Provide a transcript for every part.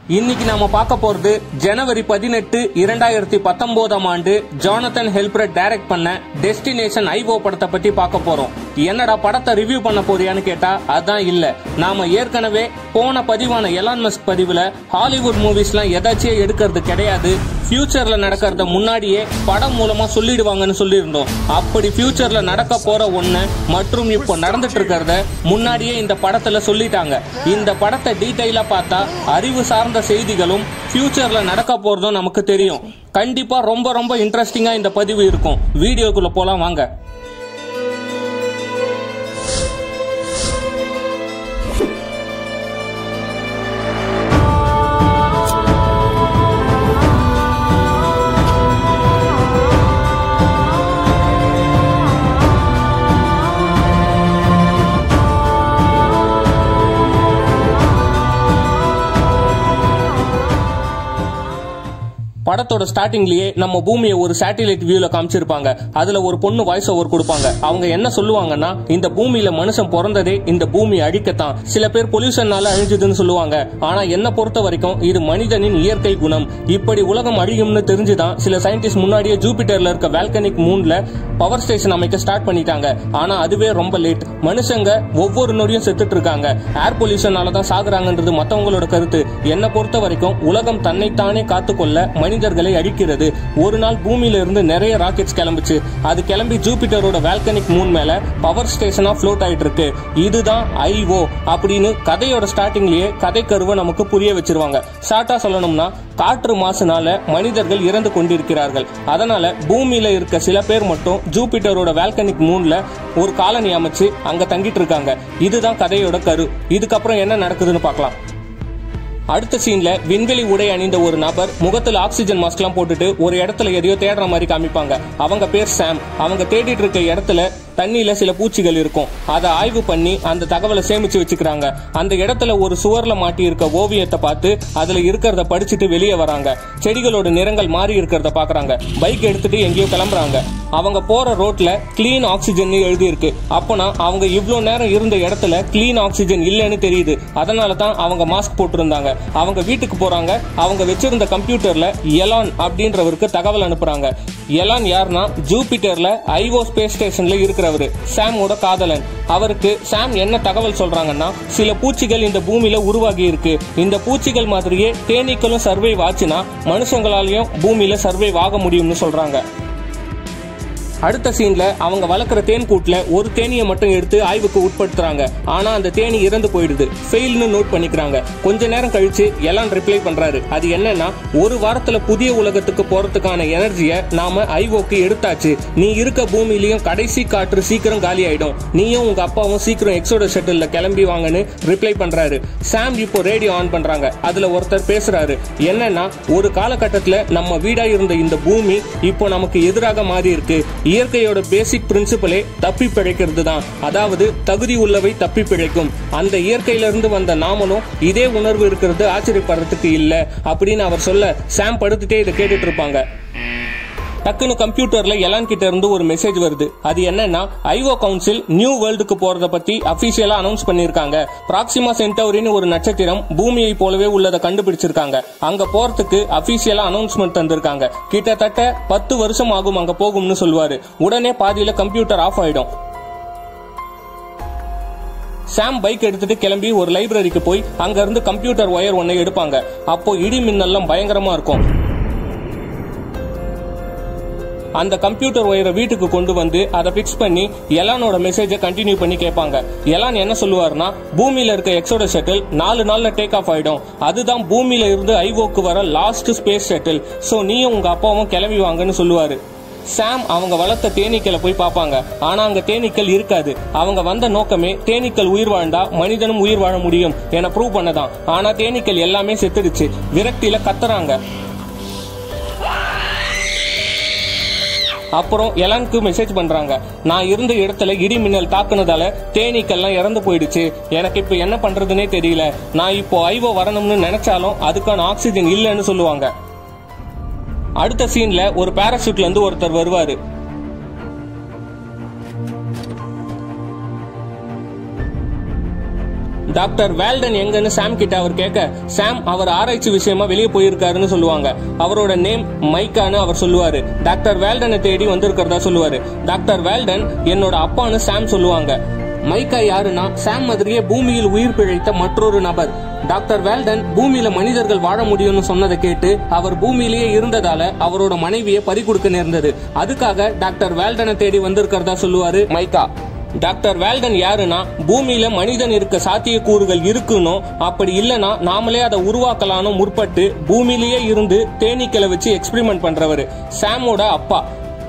இன்னைக்கு நாம பார்க்க போறது ஜனவரி 18, 2019 ஜானதன் ஹெல்ப்ரட் டைரக்ட் பண்ண டெஸ்டினேஷன் ஐஓ படத்தை பத்தி பார்க்க போறோம். என்னடா படத்தை ரிவ்யூ பண்ண போறியான்னு கேட்டா அதான் இல்ல. நாம ஏற்கனவே போன பதிவான எலான் மஸ்க் பதிவுல ஹாலிவுட் மூவிஸ்லாம் எதாச்சியே எடுக்கிறது கிடையாது, ஃபியூச்சர்ல நடக்கிறத முன்னாடியே படம் மூலமா சொல்லிடுவாங்கன்னு சொல்லியிருந்தோம். அப்படி ஃபியூச்சர்ல நடக்க போற ஒண்ணு மற்றும் இப்போ நடந்துட்டு இருக்கிறத முன்னாடியே இந்த படத்துல சொல்லிட்டாங்க. இந்த படத்தை டீடைலா பார்த்தா அறிவு சார்ந்த செய்திகளும் ஃபியூச்சர்ல நடக்க போறதும் நமக்கு தெரியும். கண்டிப்பா ரொம்ப ரொம்ப இன்ட்ரெஸ்டிங்கா இந்த பதிவு இருக்கும். வீடியோக்குள்ள போலாம் வாங்க. படத்தோட ஸ்டார்டிங்லயே நம்ம பூமியை ஒரு சேட்டலைட் வியூல காமிச்சிருப்பாங்க. அதுல ஒரு பொண்ணு வாய்ஸ் ஓவர் கொடுப்பாங்க. அவங்க என்ன சொல்லுவாங்கன்னா, இந்த பூமியில மனுஷன் பிறந்ததே இந்த பூமி அழிக்கத்தான். சில பேர் பொல்யூஷனால அழிஞ்சதுன்னு சொல்லுவாங்க. ஆனா என்ன பொறுத்த வரைக்கும் இது மனிதனின் இயற்கை குணம். இப்படி உலகம் அழியும்னு தெரிஞ்சுதான் சில சயின்டிஸ்ட் முன்னாடியே ஜூபிட்டர்ல இருக்க வால்கனிக் மூன்ல பவர் ஸ்டேஷன் அமைக்க ஸ்டார்ட் பண்ணிட்டாங்க. ஆனா அதுவே ரொம்ப லேட். மனுஷங்க ஒவ்வொரு நொடியும் செத்துட்டு இருக்காங்க. ஏர் பொல்யூஷனாலதான் சாகுறாங்கன்றது மத்தவங்களோட கருத்து. என்ன பொறுத்த வரைக்கும் உலகம் தன்னைத்தானே காத்துக்கொள்ள மனிதர்களை அழிக்கிறது. ஒரு நாள் பூமியில இருந்து நிறைய ராக்கெட்ஸ் கிளம்பிச்சு. அது கிளம்பி ஜூபிட்டரோட வால்கனிக் மூன் மேல பவர் ஸ்டேஷனா ஃப்ளோட் ஆயிட்டு இருக்கு. இதுதான் ஐஓ அப்படின்னு கதையோட ஸ்டார்டிங்லயே கதை கருவை நமக்கு புரிய வச்சிருவாங்க. ஷார்ட்டா சொல்லணும்னா, காற்று மாசுனால மனிதர்கள் இறந்து கொண்டிருக்கிறார்கள். அதனால பூமியில இருக்க சில பேர் மட்டும் ஜூபிட்டரோட வால்கனிக் மூன்ல ஒரு காலனி அமைச்சு அங்க தங்கிட்டு இருக்காங்க. இதுதான் கதையோட கரு. இதுக்கப்புறம் என்ன நடக்குதுன்னு பார்க்கலாம். அடுத்த சீன்ல விண்வெளி உடை அணிந்த ஒரு நபர் முகத்துல ஆக்சிஜன் மாஸ்க் எல்லாம் போட்டுட்டு ஒரு இடத்துல எதையோ தேடுற மாதிரி காமிப்பாங்க. அவங்க பேர் சாம். அவங்க தேடிட்டு இருக்க இடத்துல தண்ணியில சில பூச்சிகள் இருக்கும். அதை ஆய்வு பண்ணி அந்த தகவலை சேமிச்சு வச்சுக்கிறாங்க. அந்த இடத்துல ஒரு சுவர்ல மாட்டி இருக்க ஓவியத்தை பார்த்து அதுல இருக்கிறத படிச்சுட்டு வெளியே வராங்க. செடிகளோட நிறங்கள் மாறி இருக்கிறத பாக்குறாங்க. பைக் எடுத்துட்டு எங்கேயோ கிளம்புறாங்க. அவங்க போற ரோட்ல கிளீன் ஆக்சிஜன் எழுதி இருக்கு. அப்பனா அவங்க இவ்வளவு நேரம் இருந்த இடத்துல கிளீன் ஆக்சிஜன் இல்லைன்னு தெரியுது. அதனாலதான் அவங்க மாஸ்க் போட்டிருந்தாங்க. அவங்க வீட்டுக்கு போறாங்க. அவங்க வச்சிருந்த கம்ப்யூட்டர்ல எலான் அப்படின்றவருக்கு தகவல் அனுப்புறாங்க. எலான் யாருன்னா, ஜூபிட்டர்ல ஐஓ ஸ்பேஸ் ஸ்டேஷன்ல இருக்கிறவரு, சாமோட காதலன். அவருக்கு சாம் என்ன தகவல் சொல்றாங்கன்னா, சில பூச்சிகள் இந்த பூமியில உருவாகி இருக்கு. இந்த பூச்சிகள் மாதிரியே தேனீக்களும் சர்வைவ் ஆச்சுன்னா மனுஷங்களாலையும் பூமியில சர்வைவ் ஆக முடியும்னு சொல்றாங்க. அடுத்த சீன்ல அவங்க வளர்க்குற தேன் கூட்டுல ஒரு தேனியை மட்டும் எடுத்து ஆய்வுக்கு உட்படுத்துறாங்க. ஆனா அந்த தேனி இறந்து போயிடுது. ஃபெயில்னு நோட் பண்ணிக்கிறாங்க. கொஞ்ச நேரம் கழிச்சு எலான் ரிப்ளை பண்றாரு. அது என்னன்னா, ஒரு வாரத்துல புதிய உலகத்துக்கு போறதுக்கான எனர்ஜியை நாம ஐஓக்கு எடுத்தாச்சு. நீ இருக்க பூமியிலயும் கடைசி காற்று சீக்கிரம் காலி ஆயிடும். நீயும் உங்க அப்பாவும் சீக்கிரம் எக்ஸோட ஷட்டில்ல கிளம்பி வாங்கன்னு ரிப்ளை பண்றாரு. சாம் இப்போ ரேடியோ ஆன் பண்றாங்க. அதுல ஒருத்தர் பேசுறாரு. என்னன்னா, ஒரு காலகட்டத்துல நம்ம வீடா இருந்த இந்த பூமி இப்போ நமக்கு எதிராக மாறி இருக்கு. இயற்கையோட பேசிக் பிரின்சிபலே தப்பி பிழைக்கிறது தான். அதாவது தகுதி உள்ளவை தப்பி பிழைக்கும். அந்த இயற்கையிலிருந்து வந்த நாமளும் இதே உணர்வு இருக்கிறது ஆச்சரியப்படுறதுக்கு இல்ல அப்படின்னு அவர் சொல்ல, சாம் படுத்துட்டே இதை கேட்டுட்டு இருப்பாங்க. டக்குன்னு கம்ப்யூட்டர்ல எலான் கிட்ட இருந்து ஒரு மெசேஜ் வருது. அது என்னன்னா, ஐஓ கவுன்சில் நியூ வேர்ல்டுக்கு போறத பத்தி அபிஷியலா அனௌன்ஸ் பண்ணிருக்காங்க. பிராக்சிமா சென்டௌரின்னு ஒரு நட்சத்திரம் பூமியை போலவே உள்ளதை கண்டுபிடிச்சிருக்காங்க. அங்க போறதுக்கு அபிஷியலா அனௌன்ஸ்மெண்ட் தந்திருக்காங்க. கிட்டத்தட்ட 10 வருஷம் ஆகும் அங்க போகும்னு சொல்லுவாரு. உடனே பாதியில கம்ப்யூட்டர் ஆஃப் ஆயிடும். சாம் பைக் எடுத்துட்டு கிளம்பி ஒரு லைப்ரரிக்கு போய் அங்க இருந்து கம்ப்யூட்டர் ஒயர் ஒன்னை எடுப்பாங்க. அப்போ இடி மின்னல்லாம் பயங்கரமா இருக்கும். அந்த கம்ப்யூட்டர் ஒயரை வீட்டுக்கு கொண்டு வந்து அதை பிக்ஸ் பண்ணி எலானோட மெசேஜை கண்டினியூ பண்ணி கேட்பாங்க. எலான் என்ன சொல்லுவாருன்னா, பூமியில இருக்க எக்ஸோட ஷட்டில் 4 நாள்ல டேக் ஆஃப் ஆயிடும். அதுதான் பூமியில இருந்து ஐஓக்கு வர லாஸ்ட் ஸ்பேஸ் ஷட்டில். சோ நீயும் உங்க அப்பாவும் கிளம்பி வாங்கன்னு சொல்லுவாரு. சாம் அவங்க வளர்த்த தேனீக்களை போய் பார்ப்பாங்க. ஆனா அங்க தேனீக்கள் இருக்காது. அவங்க வந்த நோக்கமே தேனீக்கள் உயிர் வாழ்ந்தா மனிதனும் உயிர் வாழ முடியும் என ப்ரூவ் பண்ணதான். ஆனா தேனீக்கள் எல்லாமே செத்துடுச்சு. விரக்தியில கத்துறாங்க. அப்புறம் எலானுக்கு மெசேஜ் பண்றாங்க. நான் இருந்த இடத்துல இடி மின்னல் தாக்குனதால தேனீக்கெல்லாம் இறந்து போயிடுச்சு. எனக்கு இப்ப என்ன பண்றதுன்னே தெரியல. நான் இப்போ ஐஓ வரணும்னு நினைச்சாலும் அதுக்கான ஆக்சிஜன் இல்லைன்னு சொல்லுவாங்க. அடுத்த சீன்ல ஒரு பாராசூட்ல இருந்து ஒருத்தர் வருவாரு. டாக்டர் வால்டன் எங்கன்னு சாம் கிட்ட அவர் கேட்க, சாம் அவர் ஆராய்ச்சி விஷயமா வெளியே போயிருக்காருன்னு சொல்லுவாங்க. அவரோட நேம் மைக்கான்னு அவர் சொல்லுவாரு. டாக்டர் வால்டனை தேடி வந்திருக்கிறதா சொல்லுவாரு. டாக்டர் வால்டன் என்னோட அப்பான்னு சாம் சொல்லுவாங்க. மைக்கா யாருன்னா சாம் மாதிரியே பூமியில் உயிர் பிழைத்த மற்றொரு நபர். டாக்டர் வால்டன் பூமியில மனிதர்கள் வாழ முடியும்னு சொன்னதை கேட்டு அவர் பூமியிலேயே இருந்ததால அவரோட மனைவியை பறி கொடுக்க நேர்ந்தது. அதுக்காக டாக்டர் வால்டனை தேடி வந்திருக்கிறதா சொல்லுவாரு மைக்கா. டாக்டர் வால்டன் யாருன்னா பூமியில மனிதன் இருக்க சாத்திய கூறுகள் இருக்குன்னு, அப்படி இல்லனா நாமளே அதை உருவாக்கலான்னு முற்பட்டு பூமியிலேயே இருந்து தேனீக்களை வச்சு எக்ஸ்பெரிமெண்ட் பண்றவரு. சாமோட அப்பா.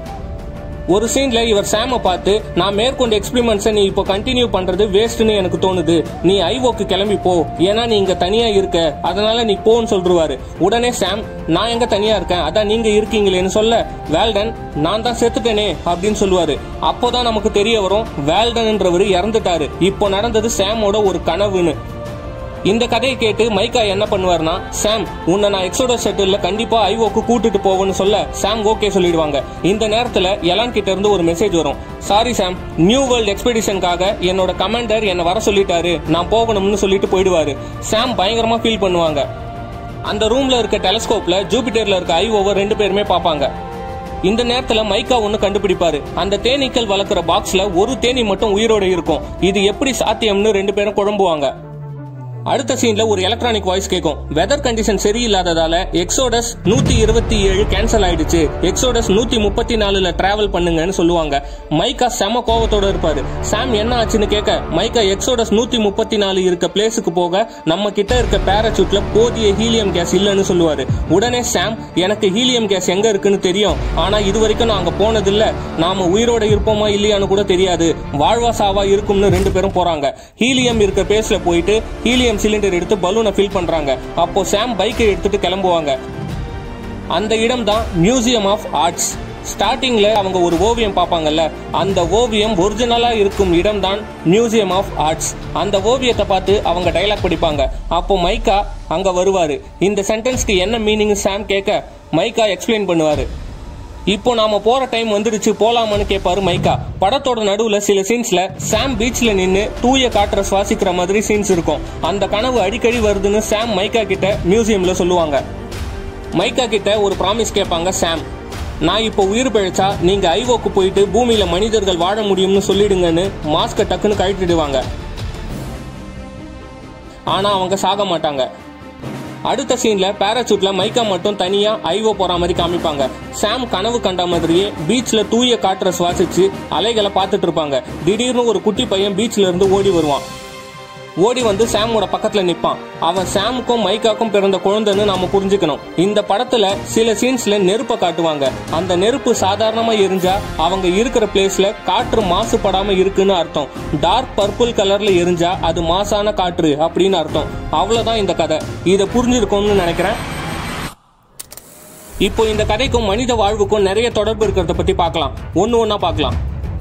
ஒரு சீன்ல இவர் சாம பார்த்து, நான் மேற்கொண்ட எக்ஸ்பெரிமெண்ட்ஸை நீ இப்போ கண்டினியூ பண்றது வேஸ்ட்னு எனக்கு தோணுது, நீ ஐஓக்கு கிளம்பி போ, ஏன்னா நீ இங்க தனியா இருக்க, அதனால நீ போன்னு சொல்றாரு. உடனே சாம், நான் எங்க தனியா இருக்கேன், அதான் நீங்க இருக்கீங்களேன்னு சொல்ல, வால்டன் நான் தான் செத்துட்டேனே அப்படின்னு சொல்லுவாரு. அப்போதான் நமக்கு தெரிய வரும் வால்டன்ன்றவரு இறந்துட்டாரு. இப்போ நடந்தது சாமோட ஒரு கனவுன்னு. இந்த கதையை கேட்டு மைக்கா என்ன பண்ணுவார்னா, சாம் உன்னை நான் எக்ஸோடஸ் ஷட்டில்ல கண்டிப்பா ஐஓக்கு கூட்டிட்டு போவேன்னு சொல்ல சாம் ஓகே சொல்லிடுவாங்க. இந்த நேரத்துல எலான் கிட்ட இருந்து ஒரு மெசேஜ் வரும். சாரி சாம், நியூ வேர்ல்ட் எக்ஸ்பெடிஷனுக்காக என்னோட கமாண்டர் என்ன வர சொல்லிட்டாரு, நான் போகணும்னு சொல்லிட்டு போயிடுவாரு. சாம் பயங்கரமா ஃபீல் பண்ணுவாங்க. அந்த ரூம்ல இருக்க டெலஸ்கோப்ல ஜூபிட்டர்ல இருக்க ஐஓவை 2 பேருமே பாப்பாங்க. இந்த நேரத்துல மைக்கா ஒன்னு கண்டுபிடிப்பாரு. அந்த தேனீக்கள் வளர்க்குற பாக்ஸ்ல ஒரு தேனி மட்டும் உயிரோட இருக்கும். இது எப்படி சாத்தியம்னு 2 பேரும் குழம்புவாங்க. அடுத்த சீன்ல ஒரு எலக்ட்ரானிக் வாய்ஸ் கேட்கும். வெதர் கண்டிஷன் சரியில்லாததால எக்ஸோடஸ் 127 கேன்சல் ஆயிடுச்சு, எக்ஸோடஸ் 134ல டிராவல் பண்ணுங்கன்னு சொல்லுவாங்க. மைக்கா செம கோவத்தோட இருப்பாரு. சாம் என்ன ஆச்சுன்னு கேட்க, மைக்கா எக்ஸோடஸ் 134 இருக்க பிளேஸுக்கு போக நம்ம கிட்ட இருக்க பேராசூட்ல போதிய ஹீலியம் கேஸ் இல்லன்னு சொல்லுவாரு. உடனே சாம், எனக்கு ஹீலியம் கேஸ் எங்க இருக்குன்னு தெரியும், ஆனா இது வரைக்கும் நான் அங்க போனதில்ல, நாம உயிரோட இருப்போமா இல்லையான்னு கூட தெரியாது, வாழ்வா சாவா இருக்கும்னு 2 பேரும் போறாங்க. ஹீலியம் இருக்க பிளேஸ்ல போயிட்டு ஹீலியம் சிலிண்டர் எடுத்து பலூனை ஃபில் பண்றாங்க. அப்போ சாம் பைக்கை எடுத்துட்டு கிளம்புவாங்க. அந்த இடம் தான் மியூசியம் ஆஃப் ஆர்ட்ஸ். ஸ்டார்டிங்ல அவங்க ஒரு ஓவியம் பார்ப்பாங்கல்ல, அந்த ஓவியம் ஒரிஜினலா இருக்கும் இடம் தான் மியூசியம் ஆஃப் ஆர்ட்ஸ். அந்த ஓவியத்தை பார்த்து அவங்க டைலாக் படிப்பாங்க. அப்போ மைக்கா அங்க வருவாரு. இந்த சென்டென்ஸ்க்கு என்ன மீனிங் சாம் கேட்க, மைக்கா எக்ஸ்பிளைன் பண்ணுவாரு. இப்போ நாம போற டைம் வந்துடுச்சு, போலாமான்னு கேட்பாரு மைக்கா. படத்தோட நடுவுல சில சீன்ஸ்ல சாம் பீச்ல நின்னு தூய காற்ற சுவாசிக்கிற மாதிரி சீன்ஸ் இருக்கும். அந்த கனவு அடிக்கடி வருதுன்னு சாம் மைக்கா கிட்ட மியூசியம்ல சொல்லுவாங்க. மைக்கா கிட்ட ஒரு ப்ராமிஸ் கேட்பாங்க சாம். நான் இப்போ உயிர் பிழைச்சா நீங்க ஐஓக்கு போயிட்டு பூமியில மனிதர்கள் வாழ முடியும்னு சொல்லிடுங்கன்னு மாஸ்க டக்குன்னு கழட்டிடுவாங்க. ஆனா அவங்க சாக மாட்டாங்க. அடுத்த சீன்ல பேராசூட்ல மைக்கா மட்டும் தனியா ஐஓ போற மாதிரி காமிப்பாங்க. சாம் கனவு கண்ட மாதிரியே பீச்ல தூய காற்ற சுவாசிச்சு அலைகளை பார்த்துட்டு இருப்பாங்க. திடீர்னு ஒரு குட்டி பையன் பீச்ல இருந்து ஓடி வருவான். ஓடி வந்து சாமோட பக்கத்துல நிப்பான். அவன் சாமுக்கும் மைக்காக்கும் பிறந்த குழந்தைன்னு நாம புரிஞ்சுக்கணும். இந்த படத்துல சில சீன்ஸ்ல நெருப்பை காட்டுவாங்க. அந்த நெருப்பு சாதாரணமா எரிஞ்சா அவங்க இருக்கிற பிளேஸ்ல காற்று மாசுபடாம இருக்குன்னு அர்த்தம். டார்க் பர்பிள் கலர்ல எரிஞ்சா அது மாசான காற்று அப்படின்னு அர்த்தம். அவ்வளவுதான் இந்த கதை. இதை புரிஞ்சிருக்கும்னு நினைக்கிறேன். இப்போ இந்த கதைக்கும் மனித வாழ்வுக்கும் நிறைய தொடர்பு இருக்கிறத பத்தி பார்க்கலாம். ஒன்னா பார்க்கலாம்.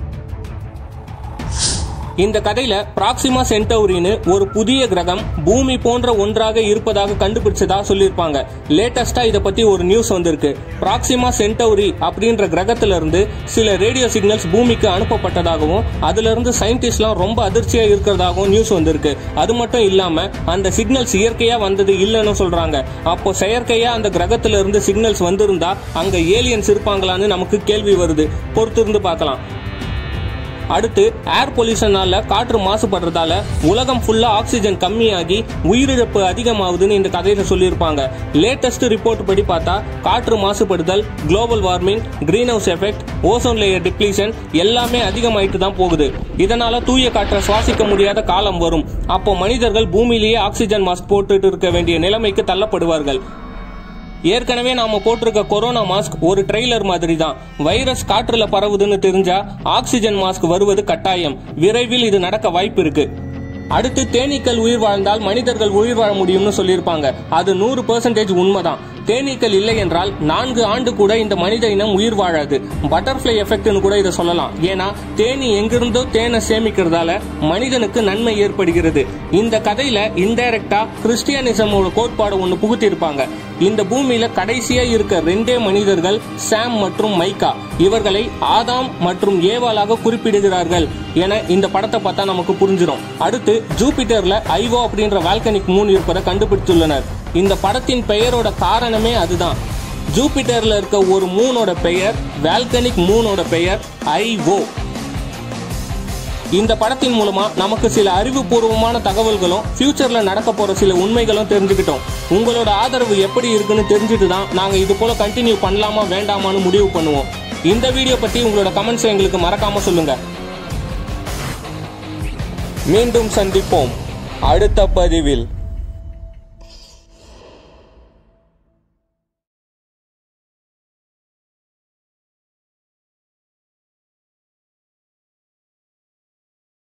இந்த கதையில பிராக்சிமா சென்டௌரின்னு ஒரு புதிய கிரகம் பூமி போன்ற ஒன்றாக இருப்பதாக கண்டுபிடிச்சதா சொல்லியிருப்பாங்க. லேட்டஸ்டா இத பத்தி ஒரு நியூஸ் வந்திருக்கு. பிராக்சிமா சென்டௌரி அப்படின்ற கிரகத்துல இருந்து சில ரேடியோ சிக்னல்ஸ் பூமிக்கு அனுப்பப்பட்டதாகவும் அதுல இருந்து சயின்டிஸ்ட்லாம் ரொம்ப அதிர்ச்சியா இருக்கிறதாகவும் நியூஸ் வந்திருக்கு. அது மட்டும் இல்லாம அந்த சிக்னல்ஸ் இயற்கையா வந்தது இல்லைன்னு சொல்றாங்க. அப்போ செயற்கையா அந்த கிரகத்துல இருந்து சிக்னல்ஸ் வந்திருந்தா அங்க ஏலியன்ஸ் இருப்பாங்களான்னு நமக்கு கேள்வி வருது. பொறுத்திருந்து பார்க்கலாம். அடுத்து ஏர் பொல்யூஷனால காற்று மாசுபடுறதால உலகம் ஃபுல்லா ஆக்சிஜன் கம்மியாகி உயிரிழப்பு அதிகமாகுதுன்னு இந்த கதையில சொல்லியிருப்பாங்க. லேட்டஸ்ட் ரிப்போர்ட் படி பார்த்தா காற்று மாசுபடுதல், global warming, greenhouse effect, ozone layer depletion எல்லாமே அதிகமாயிட்டு தான் போகுது. இதனால தூய காற்றை சுவாசிக்க முடியாத காலம் வரும். அப்போ மனிதர்கள் பூமியிலேயே ஆக்சிஜன் மாஸ்க் போட்டுட்டு இருக்க வேண்டிய நிலைமைக்கு தள்ளப்படுவார்கள். ஏற்கனவே நாம போட்டிருக்க கொரோனா மாஸ்க் ஒரு ட்ரெய்லர் மாதிரி தான். வைரஸ் காற்றுல பரவுதுன்னு தெரிஞ்சா ஆக்சிஜன் மாஸ்க் வருவது கட்டாயம். விரைவில் இது நடக்க வாய்ப்பு இருக்கு. அடுத்து தேனீக்கள் உயிர் வாழ்ந்தால் மனிதர்கள் உயிர் வாழ முடியும்னு சொல்லியிருப்பாங்க. அது 100% உண்மைதான். தேனீக்கள் இல்லை என்றால் 4 ஆண்டு கூட இந்த மனித இனம் உயிர் வாழாது. பட்டர்ஃபிளை எஃபெக்ட்னு கூட இதை சொல்லலாம். ஏன்னா தேனி எங்கிருந்தோ தேனை சேமிக்கிறதால மனிதனுக்கு நன்மை ஏற்படுகிறது. இந்த கதையில இன்டைரக்டா கிறிஸ்டியனிசமோட கோட்பாடு ஒண்ணு புகுத்தி இருப்பாங்க. இந்த பூமியில கடைசியா இருக்க 2 மனிதர்கள் சாம் மற்றும் மைக்கா. இவர்களை ஆதாம் மற்றும் ஏவாளாக குறிப்பிடுகிறார்கள் என இந்த படத்தை பார்த்தா நமக்கு புரிஞ்சிடும். அடுத்து ஜூபிட்டர்ல ஐவோ அப்படின்ற வால்கனிக் மூன் இருப்பதை கண்டுபிடித்துள்ளனர். இந்த படத்தின் பெயரோட காரணமே அதுதான். ஜூபிட்டர்ல இருக்க ஒரு மூனோட பெயர், வால்கனிக் மூனோட பெயர் ஐவோ. இந்த படத்தின் மூலமா நமக்கு சில அறிவுபூர்வமான தகவல்களும் ஃபியூச்சர்ல நடக்க போற சில உண்மைகளும் தெரிஞ்சுக்கிட்டோம். உங்களோட ஆதரவு எப்படி இருக்குன்னு தெரிஞ்சுட்டு தான் நாங்க இது போல கண்டினியூ பண்ணலாமா வேண்டாமான்னு முடிவு பண்ணுவோம். இந்த வீடியோ பத்தி உங்களோட கமெண்ட்ஸ் எங்களுக்கு மறக்காம சொல்லுங்க. மீண்டும் சந்திப்போம் அடுத்த பதிவில்.